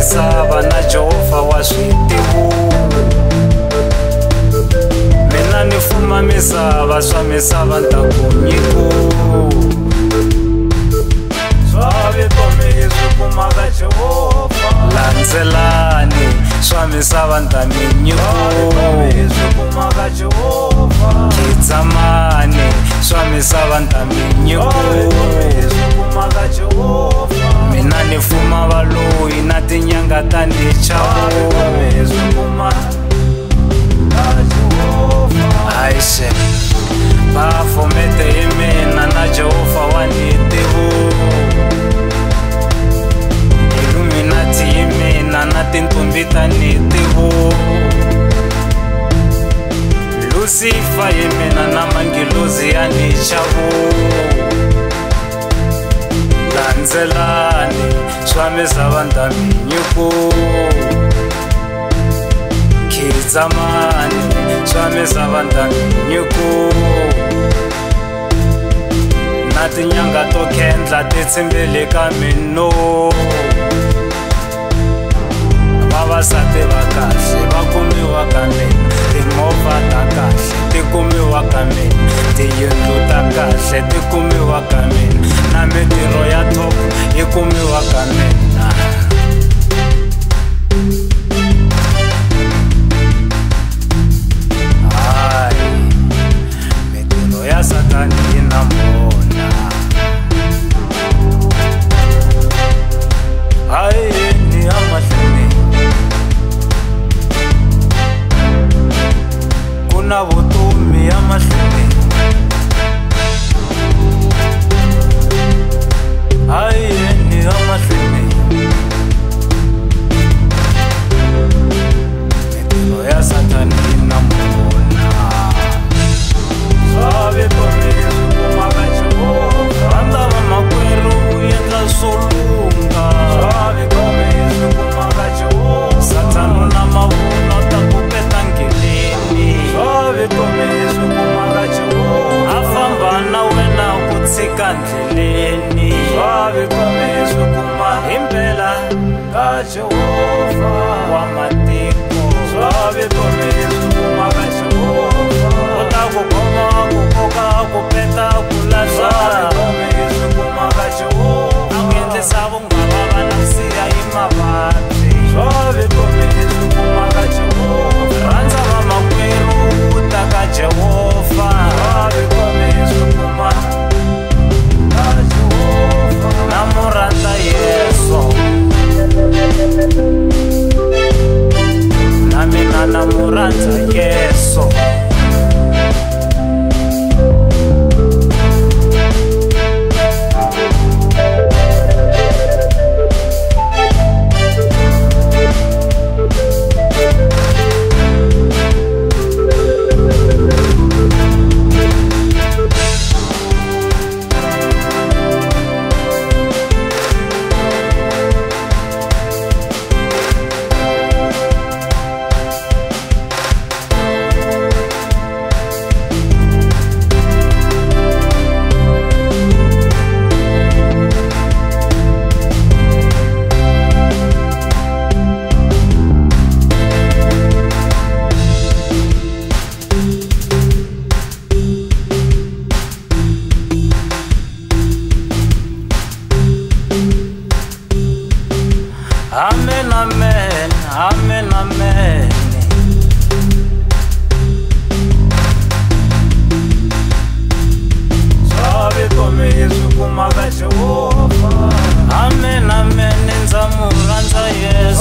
misava na Jehovha wa switivu. Mina ni fuma misava swa misava nta ku nyiku. Swa vutomi swi kuma ka Jehovha. Landzelani swa misava nta mi nyiku. Swi kuma ka Jehovha. Khitsamani swa misava nta mi nyiku. Swi kuma ka Jehovha. Mina ni fuma valoyi na tinyanga ta ni chavo. Swi kuma ka Jehovha. Aishe bafomete hi mina na Jehovha wa nitivu. Illuminati hi mina na tintombi ta nitivu. Lucifer hi mina na mangilozi ya ni chavo. Landzelani swa misava nta mi nyiku. Khitsamani swa misava nta mi nyiku. Na tinyanga to khendla ti tshembele ka mino. Vavasati va kahle va kumiwa ka mina. Timovha ta kahle ti kumiwa ka mina. Tiyindlu ta kahle ti kumiwa ka mina. Na mitirho ya top yi kumiwa ka mina. Mitirho ya Satani yi na mona. Ni ya mahlweni kuna vutomi ya mahlweni. Ni ya mahlweni mitirho ya Satani yi na mona. Swa vutomi swi kuma ka Jehovha. Rhandza vamakwerhu u endla swo lunga. Swa vutomi swi kuma ka Jehovha. Satani na mavunwa ta ku peta ngeleni. Swa vutomi swi kuma ka Jehovha. A famba na wena ku tshika ndleleni. Swa vutomi swi kuma himpela ka Jehovha wa matiko. Swa vutomi swi kuma ka Jehovha. U ta ku khoma ku koka ku peta ku lahla. Swa vutomi swi kuma ka Jehovha. A ku endlisa vungava va na siya hi mavabyi. Swa vutomi swi kuma ka Jehovha. Rhandza vamakwerhu u ta ka Jehovha. Swa vutomi swi kuma ka Jehovha. Na murhandza Yesu na mina na murhandza Yesu. Amen, amen, amen, amen. Swa vutomi swi kuma ka Jehovha. Amen, amen, ndza murhandza Yesu.